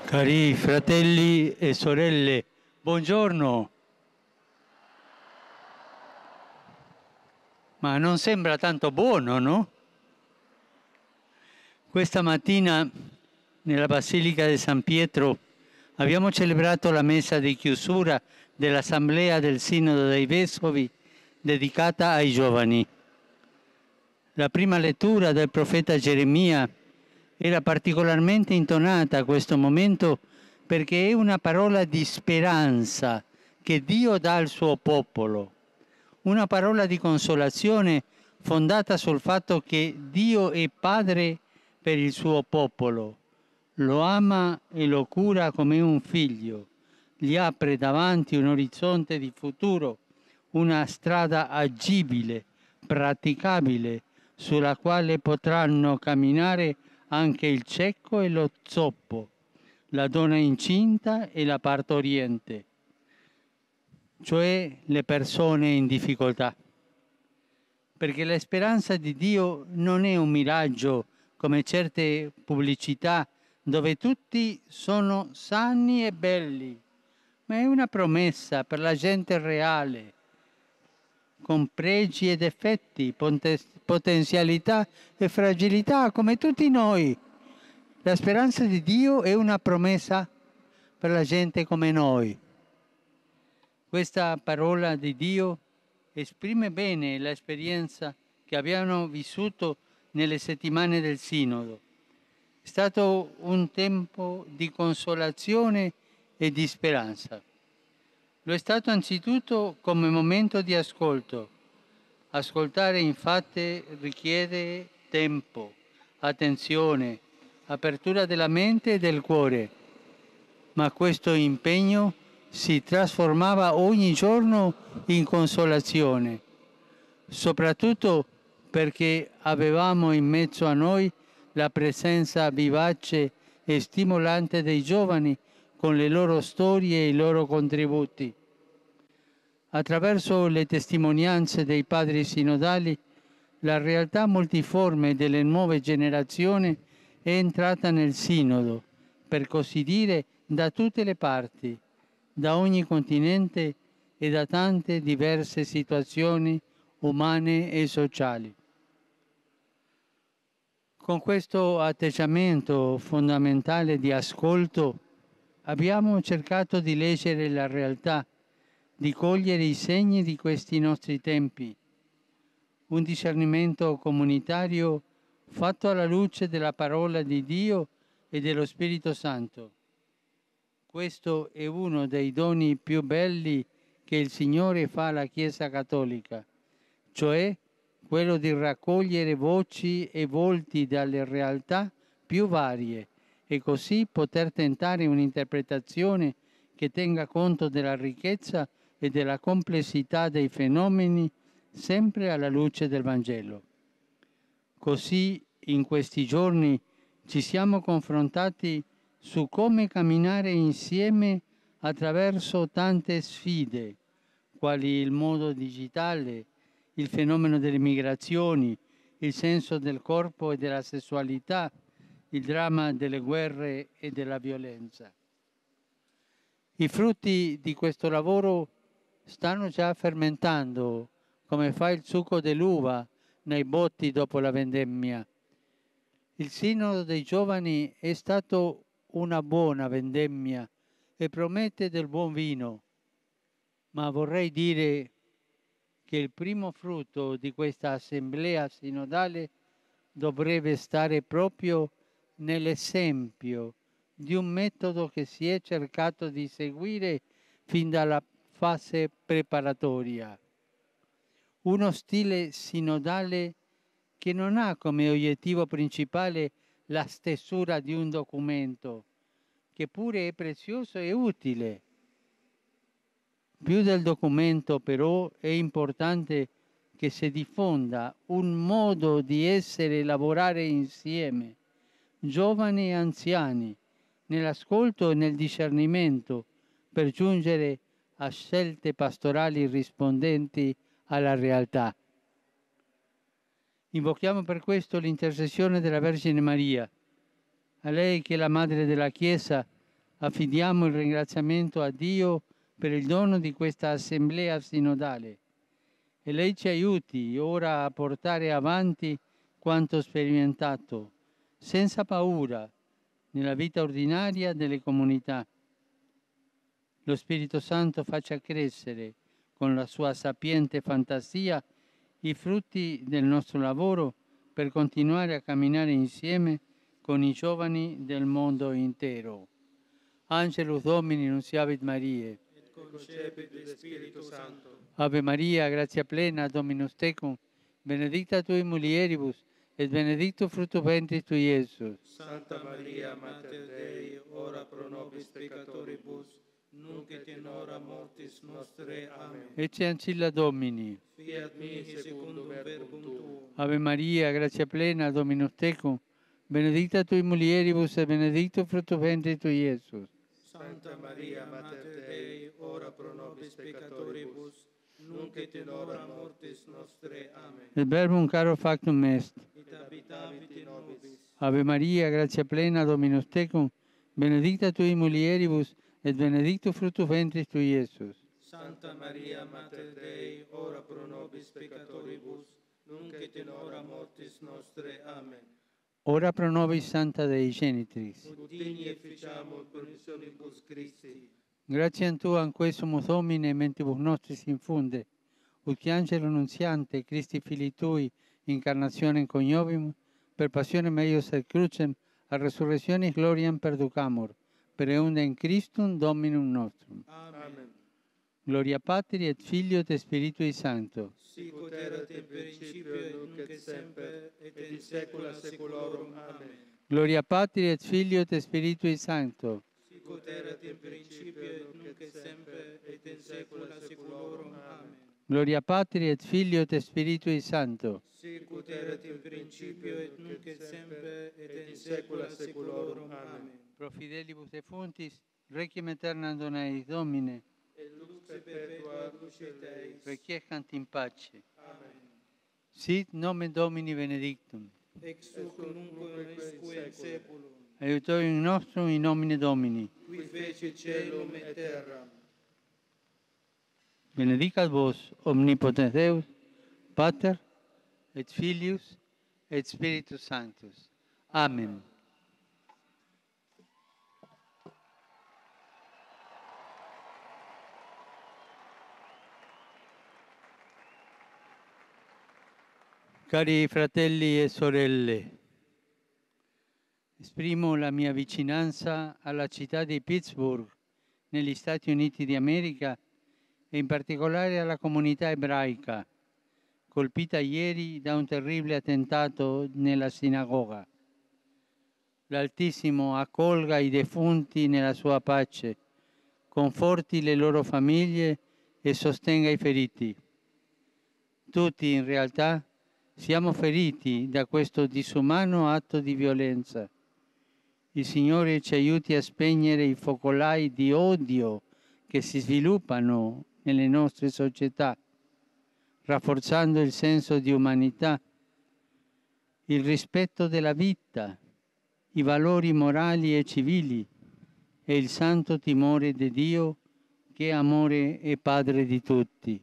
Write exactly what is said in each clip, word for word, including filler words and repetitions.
Cari fratelli e sorelle, buongiorno. Ma non sembra tanto buono, no? Questa mattina nella Basilica di San Pietro abbiamo celebrato la messa di chiusura dell'Assemblea del Sinodo dei Vescovi dedicata ai giovani. La prima lettura del profeta Geremia era particolarmente intonata a questo momento perché è una parola di speranza che Dio dà al suo popolo, una parola di consolazione fondata sul fatto che Dio è padre per il suo popolo, lo ama e lo cura come un figlio, gli apre davanti un orizzonte di futuro, una strada agibile, praticabile, sulla quale potranno camminare anche il cieco e lo zoppo, la donna incinta e la partoriente, cioè le persone in difficoltà. Perché la speranza di Dio non è un miraggio come certe pubblicità dove tutti sono sani e belli, ma è una promessa per la gente reale, con pregi e difetti, potenzialità e fragilità, come tutti noi. La speranza di Dio è una promessa per la gente come noi. Questa parola di Dio esprime bene l'esperienza che abbiamo vissuto nelle settimane del Sinodo. È stato un tempo di consolazione e di speranza. Lo è stato anzitutto come momento di ascolto. Ascoltare infatti richiede tempo, attenzione, apertura della mente e del cuore, ma questo impegno si trasformava ogni giorno in consolazione, soprattutto perché avevamo in mezzo a noi la presenza vivace e stimolante dei giovani con le loro storie e i loro contributi. Attraverso le testimonianze dei padri sinodali, la realtà multiforme delle nuove generazioni è entrata nel Sinodo, per così dire, da tutte le parti, da ogni continente e da tante diverse situazioni umane e sociali. Con questo atteggiamento fondamentale di ascolto abbiamo cercato di leggere la realtà, di cogliere i segni di questi nostri tempi, un discernimento comunitario fatto alla luce della parola di Dio e dello Spirito Santo. Questo è uno dei doni più belli che il Signore fa alla Chiesa Cattolica, cioè quello di raccogliere voci e volti dalle realtà più varie e così poter tentare un'interpretazione che tenga conto della ricchezza e della complessità dei fenomeni sempre alla luce del Vangelo. Così in questi giorni ci siamo confrontati su come camminare insieme attraverso tante sfide, quali il modo digitale, il fenomeno delle migrazioni, il senso del corpo e della sessualità, il dramma delle guerre e della violenza. I frutti di questo lavoro stanno già fermentando, come fa il succo dell'uva nei botti dopo la vendemmia. Il Sinodo dei Giovani è stato una buona vendemmia e promette del buon vino, ma vorrei dire che il primo frutto di questa assemblea sinodale dovrebbe stare proprio nell'esempio di un metodo che si è cercato di seguire fin dalla fase preparatoria. Uno stile sinodale che non ha come obiettivo principale la stesura di un documento, che pure è prezioso e utile. Più del documento, però, è importante che si diffonda un modo di essere e lavorare insieme, giovani e anziani, nell'ascolto e nel discernimento, per giungere a scelte pastorali rispondenti alla realtà. Invochiamo per questo l'intercessione della Vergine Maria, a lei che è la Madre della Chiesa, Affidiamo il ringraziamento a Dio per il dono di questa assemblea sinodale e lei ci aiuti ora a portare avanti quanto sperimentato, senza paura, nella vita ordinaria delle comunità. Lo Spirito Santo faccia crescere con la sua sapiente fantasia i frutti del nostro lavoro per continuare a camminare insieme con i giovani del mondo intero. Angelus Domini, nunciavit Mariae. Et concepit de Spiritu Sancto. Ave Maria, gratia plena, Dominus tecum, benedicta tui mulieribus, et benedictus fructus ventris tui, Iesus. Santa Maria, Mater Dei, ora pro nobis peccatoribus, nunc et in hora mortis nostre. Amen. Ecce ancilla Domini. Fiat mihi secundum verbum tuum. Ave Maria, gratia plena, Dominus tecum, benedicta tui mulieribus, et benedictus fructus ventris tui, Iesus. Santa Maria, Mater Dei, ora pro nobis peccatoribus, nunc et in hora mortis nostre. Amen. Et verbum caro factum est. Et habitavit in nobis. Ave Maria, gratia plena, Dominus tecum, benedicta tui mulieribus, et benedictus fructus ventris tui, Iesus. Santa Maria, Mater Dei, ora pro nobis peccatoribus, nunc et in hora mortis nostre. Amen. Ora pro nobis Santa Dei Genitrix. Ut digni efficiamur permissionibus Christi. Gratiam Tuam quesumus Domine mentibus nostris infunde, ut qui angelo nunziante Christi Filii Tui incarnationem coniovimus, per passionem eius et crucem, a resurrectionis gloriam perducamur, per eundem Christum Dominum nostrum. Amen. Gloria Patri et Filio et Spiritui Sancto. Sic ut erat in principio et nunc et semper et in saecula saeculorum. Amen. Gloria Patri et Filio et Spiritui Sancto. Sic ut erat in principio et nunc et semper et in saecula saeculorum. Amen. Gloria Patri et Filio et Spiritui Sancto. Sic ut erat in principio et nunc et semper et in saecula saeculorum. Amen. Pro fidelibus defuntis, requiem aeternam dona eis Domine, Et lux perpetua lucet eis. requiescant in pace. Amen. Sit nomen Domini benedictum. Ex hoc nunc usque in saeculum. Aiutorium nostrum in nomine Domini. Qui fecit caelum et terram. Benedicat vos, omnipotens Deus, Pater, et Filius, et Spiritus Sanctus. Amen. Cari fratelli e sorelle, esprimo la mia vicinanza alla città di Pittsburgh, negli Stati Uniti d'America, e in particolare alla comunità ebraica, colpita ieri da un terribile attentato nella sinagoga. L'Altissimo accolga i defunti nella sua pace, conforti le loro famiglie e sostenga i feriti. Tutti, in realtà, siamo feriti da questo disumano atto di violenza. Il Signore ci aiuti a spegnere i focolai di odio che si sviluppano nelle nostre società, rafforzando il senso di umanità, il rispetto della vita, i valori morali e civili e il santo timore di Dio, che è amore e Padre di tutti.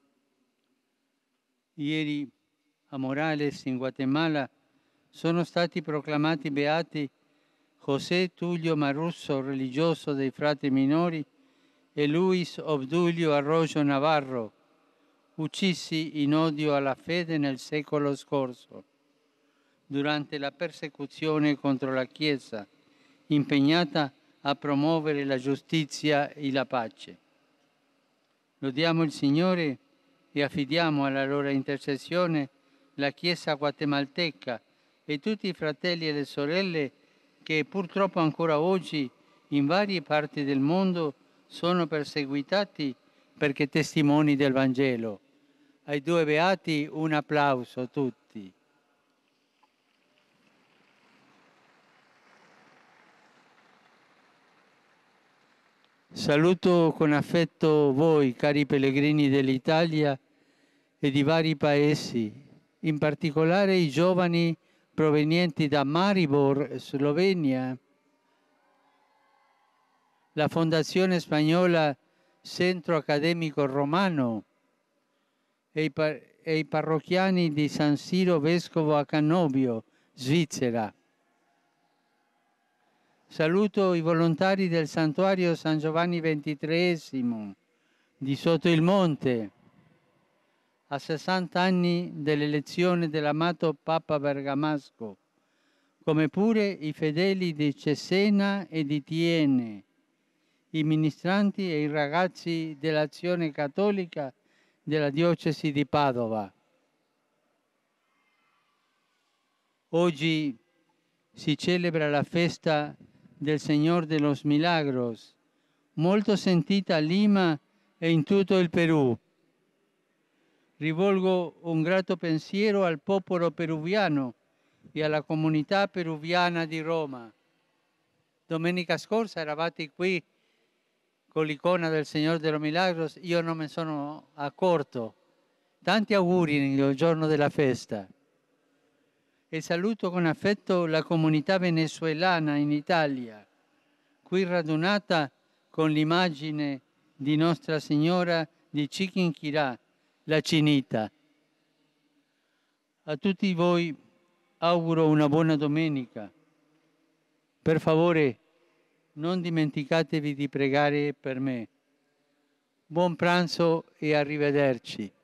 Ieri a Morales, in Guatemala, sono stati proclamati beati José Tullio Marusso, religioso dei Frati Minori, e Luis Obdulio Arroyo Navarro, uccisi in odio alla fede nel secolo scorso, durante la persecuzione contro la Chiesa, impegnata a promuovere la giustizia e la pace. Lodiamo il Signore e affidiamo alla loro intercessione la Chiesa guatemalteca e tutti i fratelli e le sorelle che purtroppo ancora oggi in varie parti del mondo sono perseguitati perché testimoni del Vangelo. Ai due beati un applauso a tutti. Saluto con affetto voi, cari pellegrini dell'Italia e di vari paesi, in particolare i giovani provenienti da Maribor, Slovenia, la Fondazione Spagnola Centro Accademico Romano e i, par- e i parrocchiani di San Siro Vescovo a Cannobio, Svizzera. Saluto i volontari del Santuario San Giovanni ventitreesimo di Sotto il Monte, a sessanta anni dell'elezione dell'amato Papa Bergamasco, come pure i fedeli di Cesena e di Tiene, i ministranti e i ragazzi dell'Azione Cattolica della diocesi di Padova. Oggi si celebra la festa del Señor de los Milagros, molto sentita a Lima e in tutto il Perù. Rivolgo un grato pensiero al popolo peruviano e alla comunità peruviana di Roma. Domenica scorsa eravate qui con l'icona del Signore de los Milagros, io non me sono accorto. Tanti auguri nel giorno della festa. E saluto con affetto la comunità venezuelana in Italia, qui radunata con l'immagine di Nostra Signora di Chiquinquirá, la Cinita. A tutti voi auguro una buona domenica. Per favore, non dimenticatevi di pregare per me. Buon pranzo e arrivederci.